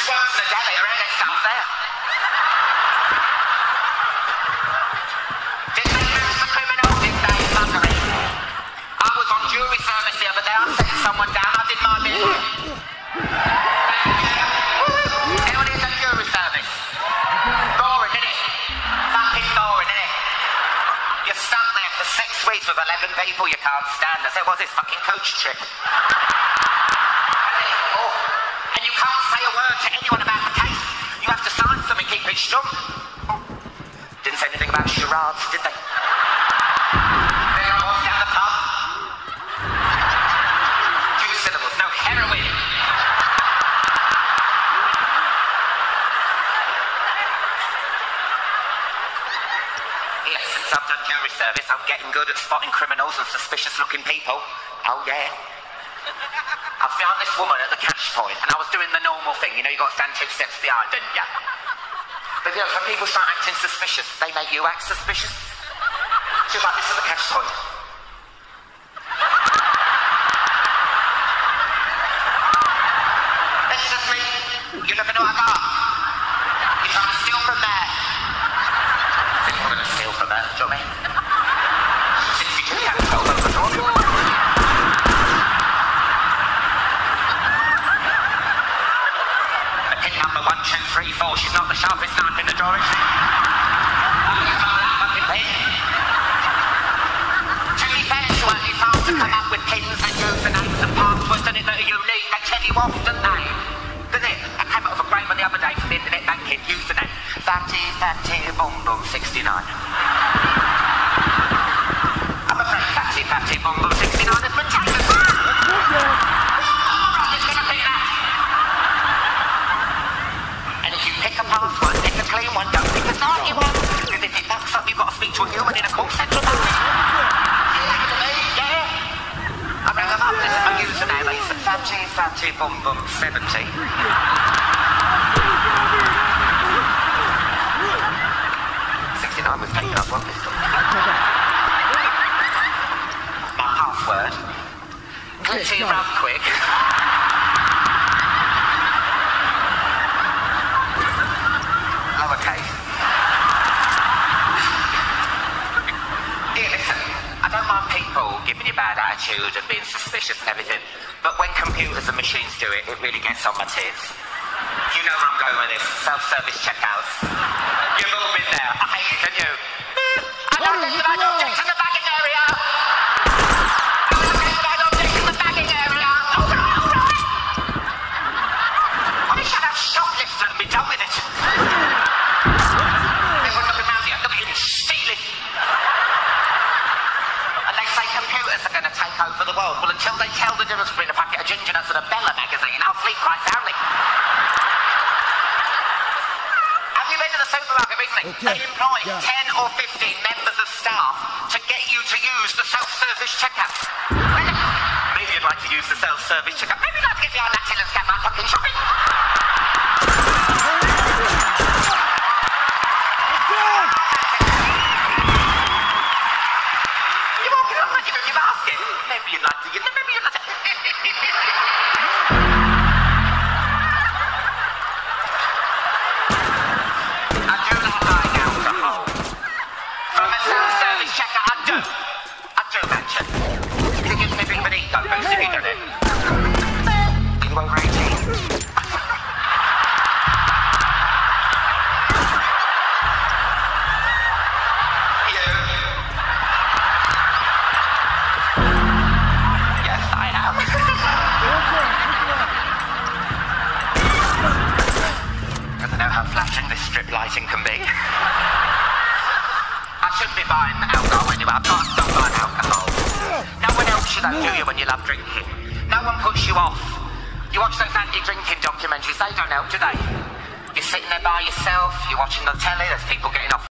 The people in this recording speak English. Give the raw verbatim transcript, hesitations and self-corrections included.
She works in a deli, her hair gets done there. Did they catch the criminal? Did they, buggery? I was on jury service the other day, I sent someone down, I did my bit. Anyone who's on jury service? Boring, innit? Fucking boring, innit? You're stuck there for six weeks with eleven people you can't stand. I said, what's this fucking coach trip? Oh. And you can't say a word to anyone about the case. You have to sign something, keep it strong. Didn't say anything about charades, did they? There I was down the pub. Two syllables, no heroin. Yes, since I've done jury service, I'm getting good at spotting criminals and suspicious-looking people. Oh, yeah. I found this woman at the cash point, and I was doing the normal thing. You know, you got to stand two steps behind, didn't you? But, you know, when people start acting suspicious, they make you act suspicious. She was like, this is the cash point. This is me. You never know what I got. You're trying to steal from there. Then you're going to steal from there, do you know what I mean? sixty-two cash gold over the door. Number one, two, three, four. She's not the sharpest knife in the drawer, is she? Oh, you can't that fucking pin. To be fair to her, it's hard to come up with pins and usernames and passwords and it that are unique. They tell you off, don't they? Doesn't it? I came up with a great one the other day from the internet banking. Username. Fatty, fatty, boom, boom, sixty-nine. I'm afraid fatty, fatty, boom, boom, sixty-nine is ridiculous. Password, pick a clean one, don't pick a naughty one. Because if it fucks up, you've got to speak to a human in a call centre about it. Yeah. I rang them up, this is my username, it's fatty, fatty, bum bum, seventy. sixty-nine was taken up, wasn't it? My password, glitchy rub quick. Lowercase. Dear, listen, I don't mind people giving you bad attitude and being suspicious and everything, but when computers and machines do it, it really gets on my tits. You know where I'm going with this, self-service checkouts. You've all been there, I hate it, don't you? I don't think that I don't take to the bagging area! I don't think that I don't take to the bagging area! I wish I'd have shoplifter and be done with it. Are going to take over the world. Well, until they tell the difference between a packet of ginger nuts and a Bella magazine, I'll sleep quite soundly. Have you been to the supermarket recently? Okay. They employ yeah. ten or fifteen members of staff to get you to use the self-service checkout. Maybe you'd like to use the self-service checkout. Maybe you'd like to get behind that till and scan my fucking shopping. Maybe you'd like to get them, maybe you'd like to... I do not like alcohol. From a self-service checker, I do. I do, Mansion. It gives me a bit of an ego boost if you do it. Are you over eighteen? Lighting can be. I shouldn't be buying alcohol anyway. I can't stop buying alcohol. No one helps you though, do you, when you love drinking? No one puts you off. You watch those anti-drinking documentaries, they don't help, do they? You're sitting there by yourself, you're watching the telly, there's people getting off